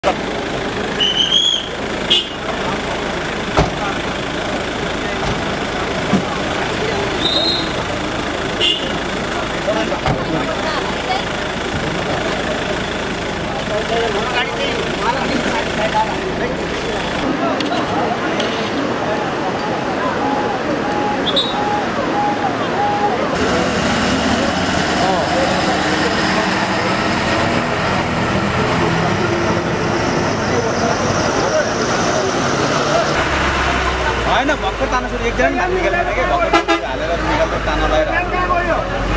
होइन भक्कर ताना सुरु एकजना नाम निकालेर के भक्कर हालेर निकाल्दा ताना लगाएर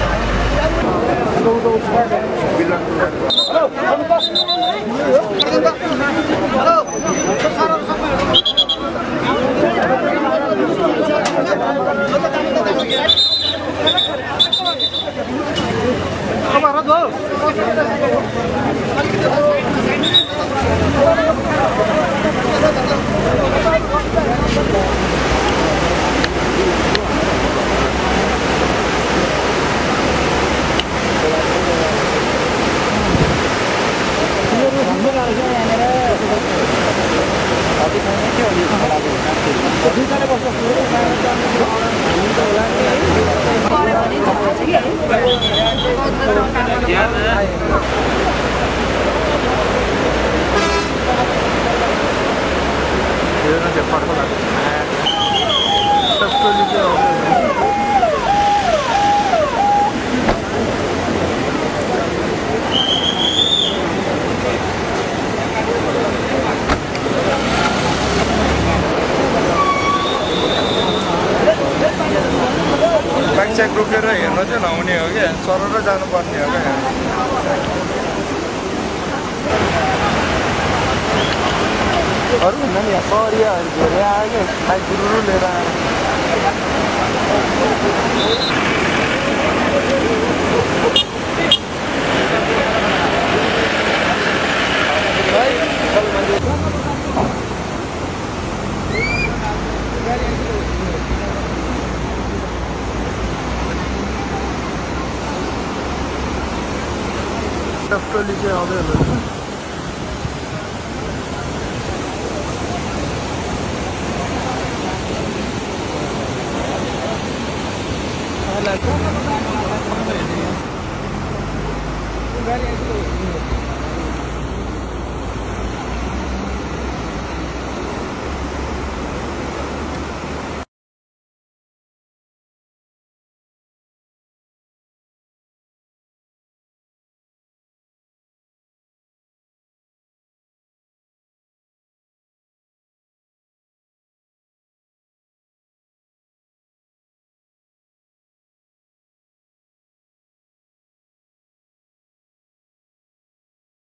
चेक रोकेर हेर्न चाहिँ नहुने हो क्या सरर जानुपर्ने हो क्या अरू हुँदैन नि यहाँ सरियाहरू धेरै आयो क्या बाइक गुरु लिएर टोली चाहिँ आउँदै